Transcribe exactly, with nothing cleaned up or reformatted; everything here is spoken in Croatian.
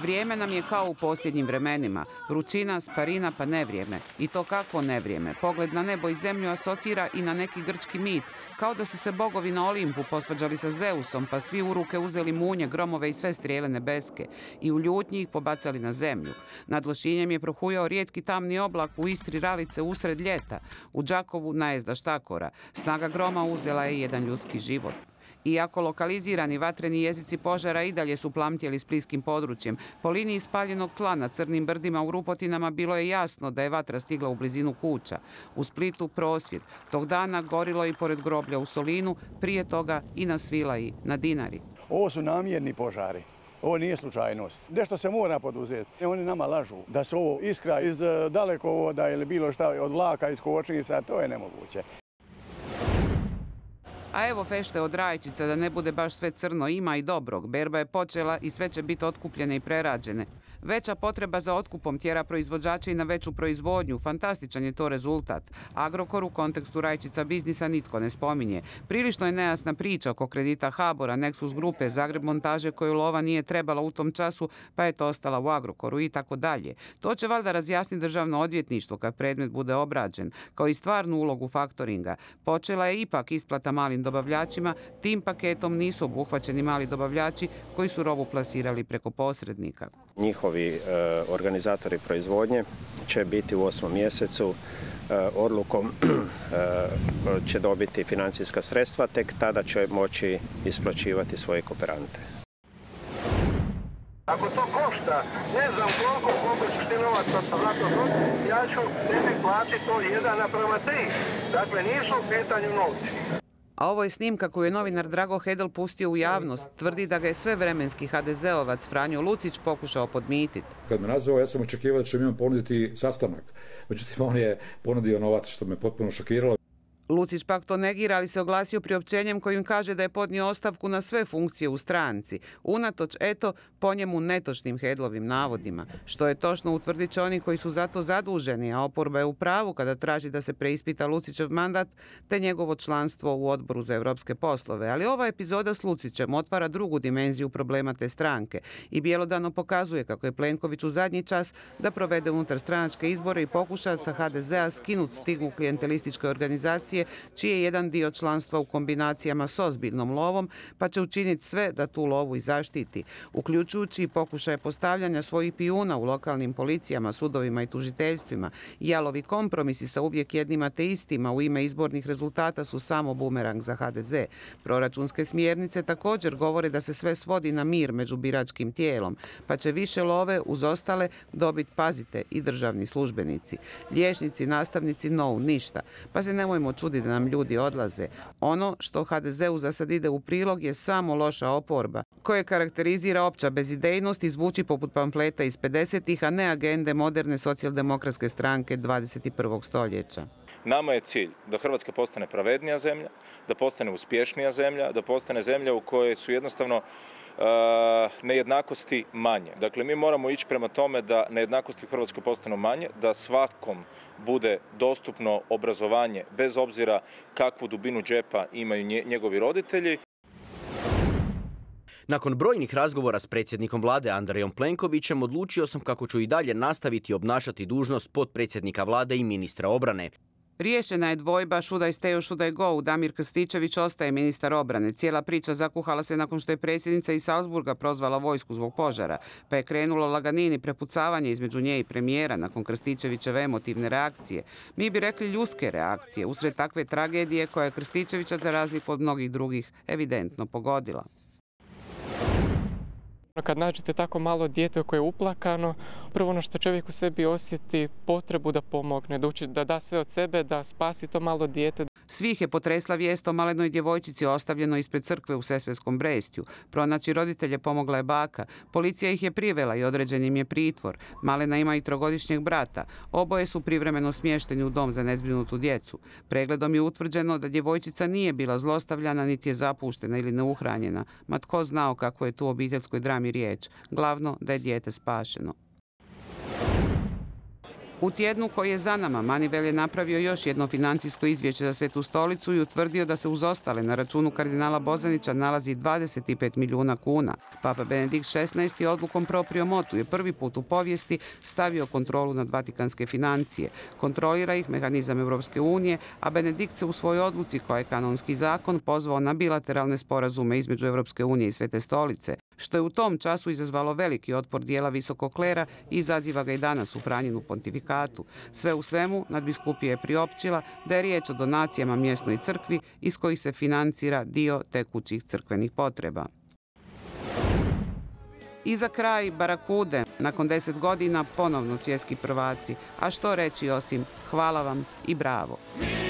Vrijeme nam je kao u posljednjim vremenima. Vrućina, sparina pa nevrijeme. I to kakvo nevrijeme. Pogled na nebo i zemlju asocira i na neki grčki mit. Kao da su se bogovi na Olimpu posvađali sa Zeusom, pa svi u ruke uzeli munje, gromove i sve strijele nebeske. I u ljutnji ih pobacali na zemlju. Nad Lošinjem je prohujao rijetki tamni oblak, u Istri ralice usred ljeta. U Đakovu najezda štakora. Snaga groma uzela je jedan ljudski život. Iako lokalizirani vatreni jezici požara i dalje su plamtjeli splitskim područjem, po liniji spaljenog tla na crnim brdima u Rupotinama bilo je jasno da je vatra stigla u blizinu kuća. U Splitu prosvjed. Tog dana gorilo i pored groblja u Solinu, prije toga i na Svilaji, na Dinari. Ovo su namjerni požari. Ovo nije slučajnost. Nešto se mora poduzeti. Oni nama lažu da su ovo iskra iz dalekovoda ili bilo šta od vlaka, iz kočnica, to je nemoguće. A evo fešte od rajčica, da ne bude baš sve crno, ima i dobrog. Berba je počela i sve će biti otkupljene i prerađene. Veća potreba za otkupom tjera proizvođače i na veću proizvodnju. Fantastičan je to rezultat. Agrokor u kontekstu rajčica biznisa nitko ne spominje. Prilično je nejasna priča oko kredita Habora, Nexus grupe, Zagreb montaže koju lova nije trebala u tom času, pa je to ostala u Agrokoru i tako dalje. To će valjda razjasniti državno odvjetništvo kad predmet bude obrađen, kao i stvarnu ulogu faktoringa. Počela je ipak isplata malim dobavljačima, tim paketom nisu obuhvaćeni mali dobavljači koji su robu plasirali preko posrednika. Njihovi e, organizatori proizvodnje će biti u osmom mjesecu e, odlukom e, će dobiti financijska sredstva, tek tada će moći isplaćivati svoje kooperante. Ako to košta, ne znam koliko, koliko ćeš ti novaca vratiti, ja ću tebi platiti to jedan naprema tri. Dakle, nisu u pitanju novci. A ovo je snimka koju je novinar Drago Hedel pustio u javnost. Tvrdi da ga je svevremenski ha de zeovac Franjo Lucić pokušao podmititi. Kad me nazvao, ja sam očekivao da će mi on ponuditi sastanak. Međutim, on je ponudio novac, što me potpuno šokiralo. Lucić pak to negira, ali se oglasio priopćenjem kojim kaže da je podnio ostavku na sve funkcije u stranci. Unatoč, eto, po njemu netočnim Hedlovim navodima. Što je točno, utvrdit će oni koji su za to zaduženi, a oporba je u pravu kada traži da se preispita Lucićev mandat te njegovo članstvo u Odboru za europske poslove. Ali ova epizoda s Lucićem otvara drugu dimenziju problema te stranke i bjelodano pokazuje kako je Plenković u zadnji čas da provede unutar stranačke izbore i pokuša sa ha de zea skinuti stigmu klijentelističke organizacije čiji je jedan dio članstva u kombinacijama s ozbiljnom lovom, pa će učiniti sve da tu lovu i zaštiti, uključujući pokušaje postavljanja svojih pijuna u lokalnim policijama, sudovima i tužiteljstvima. Jalovi kompromisi sa uvijek jednima te istima u ime izbornih rezultata su samo bumerang za ha de ze. Proračunske smjernice također govore da se sve svodi na mir među biračkim tijelom, pa će više love uz ostale dobiti, pazite, i državni službenici. Liječnici, nastavnici, no, ništa. Pa se nemojmo čuditi da nam ljudi odlaze. Ono što ha de zeu za sad ide u prilog je samo loša oporba, koje karakterizira opća bezidejnost i zvuči poput pamfleta iz pedesetih, a ne agende moderne socijaldemokratske stranke dvadeset prvog stoljeća. Nama je cilj da Hrvatska postane pravednija zemlja, da postane uspješnija zemlja, da postane zemlja u kojoj su jednostavno Uh, nejednakosti manje. Dakle, mi moramo ići prema tome da nejednakosti u Hrvatskoj postanu manje, da svakom bude dostupno obrazovanje bez obzira kakvu dubinu džepa imaju njegovi roditelji. Nakon brojnih razgovora s predsjednikom vlade Andrejom Plenkovićem odlučio sam kako ću i dalje nastaviti obnašati dužnost potpredsjednika vlade i ministra obrane. Riješena je dvojba should I stay or should I go. Damir Krstičević ostaje ministar obrane. Cijela priča zakuhala se nakon što je predsjednica iz Salzburga prozvala vojsku zbog požara, pa je krenulo laganini prepucavanje između nje i premijera nakon Krstičevićeve emotivne reakcije. Mi bi rekli ljudske reakcije usred takve tragedije koja je Krstičevića za razliku od mnogih drugih evidentno pogodila. Kad nađete tako malo dijete koje je uplakano, prvo ono što čovjek u sebi osjeti potrebu da pomogne, da, uči, da da sve od sebe, da spasi to malo dijete. Svih je potresla vijest o malenoj djevojčici ostavljenoj ispred crkve u Sesvetskom Brestju. Pronaći roditelje pomogla je baka. Policija ih je privela i određen im je pritvor. Malena ima i trogodišnjeg brata. Oboje su privremeno smješteni u dom za nezbrinutu djecu. Pregledom je utvrđeno da djevojčica nije bila zlostavljana, niti je zapuštena ili neuhranjena. Ma tko znao kako je tu obiteljskoj drami riječ. Glavno da je dijete spašeno. U tjednu koji je za nama, Manivel je napravio još jedno financijsko izvješće za Svetu stolicu i utvrdio da se uz ostale na računu kardinala Bozanića nalazi dvadeset pet milijuna kuna. Papa Benedikt šesnaesti odlukom proprio motu je prvi put u povijesti stavio kontrolu nad vatikanske financije. Kontrolira ih mehanizam Europske unije, a Benedikt se u svojoj odluci, koja je kanonski zakon, pozvao na bilateralne sporazume između Europske unije i Svete stolice, što je u tom času izazvalo veliki otpor dijela visokog klera i izaziva ga i danas u Franjinu pontifikatu. Sve u svemu, nadbiskupija je priopćila da je riječ o donacijama mjesnoj crkvi iz kojih se financira dio tekućih crkvenih potreba. I za kraj Barakude, nakon deset godina ponovno svjetski prvaci. A što reći osim hvala vam i bravo.